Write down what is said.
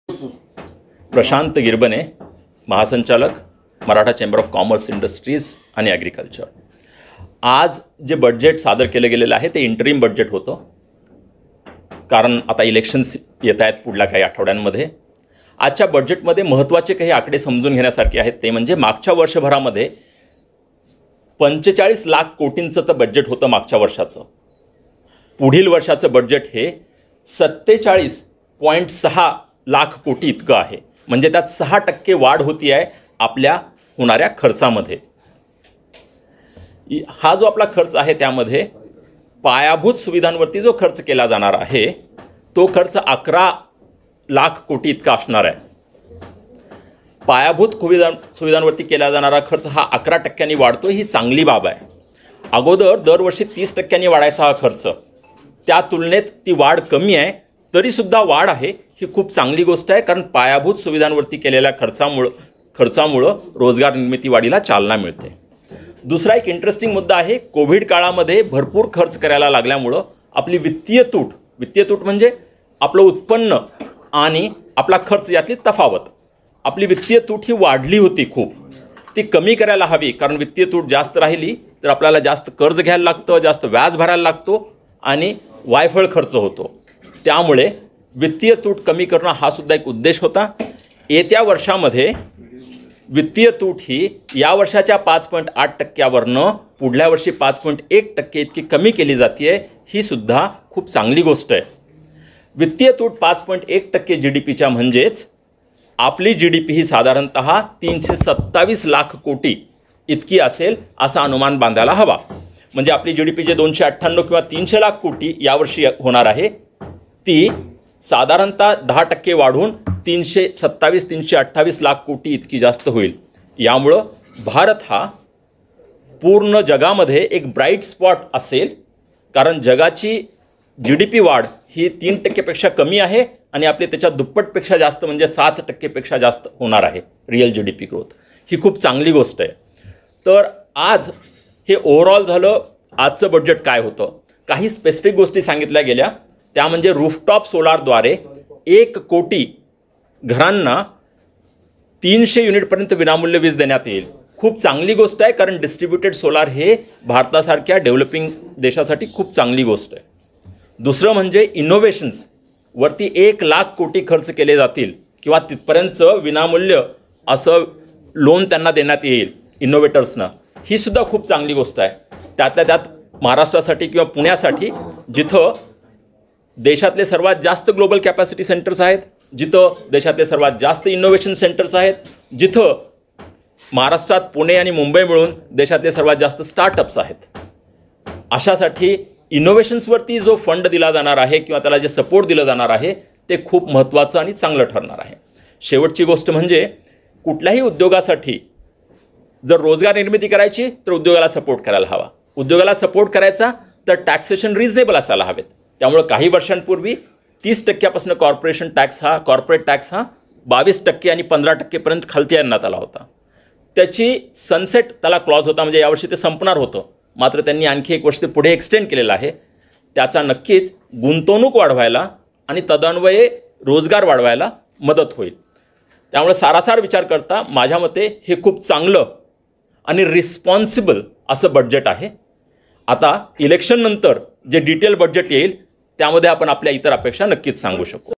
प्रशांत गिरबने, महासंचालक, Maratha chamber of commerce, industries आणि agriculture. आज जे बजेट सादर केलं गेलेलं आहे ते इंटरिम बजेट होतं, कारण आता इलेक्शन्स येत आहेत पुढल्या काही आठवड्यांमध्ये. आजच्या बजेटमध्ये महत्त्वाचे काही आकडे समजून घेण्यासारखे आहेत. ते म्हणजे मागच्या वर्षभरामध्ये 45 लाख कोटींचं तर बजेट होतं मागच्या वर्षाचं. पुढील वर्षाचं बजेट हे 47.6 लाख कोटी इतकं आहे. म्हणजे त्यात 6% वाढ होती आहे आपल्या होणाऱ्या खर्चामध्ये. हा जो आपला खर्च आहे त्यामध्ये पायाभूत सुविधांवरती जो खर्च केला जाणार आहे तो खर्च 11 लाख कोटी इतका असणार आहे. पायाभूत सुविधांवरती केला जाणारा खर्च हा 11% वाढतो, ही चांगली बाब आहे. अगोदर दरवर्षी 30% वाढायचा हा खर्च, त्या तुलनेत ती वाढ कमी आहे. तरीसुद्धा वाढ आहे ही खूप चांगली गोष्ट आहे, कारण पायाभूत सुविधांवरती केलेल्या खर्चामुळं रोजगार निर्मिती वाढीला चालना मिळते. दुसरा एक इंटरेस्टिंग मुद्दा आहे, कोविड काळामध्ये भरपूर खर्च करायला लागल्यामुळं आपली वित्तीय तूट म्हणजे आपलं उत्पन्न आणि आपला खर्च यातली तफावत, आपली वित्तीय तूट ही वाढली होती खूप. ती कमी करायला हवी, कारण वित्तीय तूट जास्त राहिली तर आपल्याला जास्त कर्ज घ्यायला लागतं, जास्त व्याज भरायला लागतो आणि वायफळ खर्च होतो. त्यामुळे वित्तीय तूट कमी करणं हा सुद्धा एक उद्देश होता. येत्या वित्तीय तूट ही या वर्षाच्या 5.8%वरनं पुढल्या वर्षी 5.1% इतकी कमी केली जाते. ही सुद्धा खूप चांगली गोष्ट आहे. वित्तीय तूट 5.1% GDPच्या म्हणजेच आपली GDP ही साधारणतः 327 लाख कोटी इतकी असेल असा अनुमान बांधायला हवा. म्हणजे आपली GDP जे 298 किंवा 300 लाख कोटी यावर्षी होणार आहे ती साधारणतः 10% वाढून 328 लाख कोटी इतकी जास्त होईल. यामुळं भारत हा पूर्ण जगामध्ये एक ब्राईट स्पॉट असेल, कारण जगाची GDP वाढ ही 3%पेक्षा कमी आहे आणि आपली त्याच्या दुप्पटपेक्षा जास्त म्हणजे 7%पेक्षा जास्त होणार आहे रिअल GDP ग्रोथ. ही खूप चांगली गोष्ट आहे. तर आज हे ओव्हरऑल झालं. आजचं बजेट काय होतं, काही स्पेसिफिक गोष्टी सांगितल्या गेल्या. त्या म्हणजे रूफटॉप सोलारद्वारे 1 कोटी घरांना 300 युनिटपर्यंत विनामूल्य वीज देण्यात येईल. खूप चांगली गोष्ट आहे, कारण डिस्ट्रीब्युटेड सोलार हे भारतासारख्या डेव्हलपिंग देशासाठी खूप चांगली गोष्ट आहे. दुसरं म्हणजे इनोव्हेशन्सवरती 1 लाख कोटी खर्च केले जातील किंवा तिथपर्यंतचं विनामूल्य असं लोन त्यांना देण्यात येईल इनोव्हेटर्सना. ही सुद्धा खूप चांगली गोष्ट आहे. त्यातल्या त्यात महाराष्ट्रासाठी किंवा पुण्यासाठी, जिथं देशातले सर्वात जास्त ग्लोबल कॅपॅसिटी सेंटर्स आहेत, जिथं देशातले सर्वात जास्त इनोव्हेशन सेंटर्स आहेत, जिथं महाराष्ट्रात पुणे आणि मुंबई मिळून देशातले सर्वात जास्त स्टार्टअप्स आहेत. अशासाठी इनोव्हेशन्सवरती जो फंड दिला जाणार आहे किंवा त्याला जे सपोर्ट दिलं जाणार आहे ते खूप महत्त्वाचं आणि चांगलं ठरणार आहे. शेवटची गोष्ट म्हणजे कुठल्याही उद्योगासाठी जर रोजगार निर्मिती करायची तर उद्योगाला सपोर्ट करायला हवा. उद्योगाला सपोर्ट करायचा तर टॅक्सेशन रिजनेबल असायला हवेत. त्यामुळं काही वर्षांपूर्वी 30% कॉर्पोरेट टॅक्स हा 22% आणि 15%पर्यंत खालती आणण्यात आला होता. त्याची सनसेट त्याला क्लॉज होता, म्हणजे यावर्षी ते संपणार होतं. मात्र त्यांनी आणखी 1 वर्ष ते पुढे एक्सटेंड केलेलं आहे. त्याचा नक्कीच गुंतवणूक वाढवायला आणि तदन्वये रोजगार वाढवायला मदत होईल. त्यामुळे सारासार विचार करता माझ्या मते हे खूप चांगलं आणि रिस्पॉन्सिबल असं बजेट आहे. आता इलेक्शननंतर जे डिटेल बजेट येईल त्यामध्ये आपण आपल्या इतर अपेक्षा नक्कीच सांगू शकतो.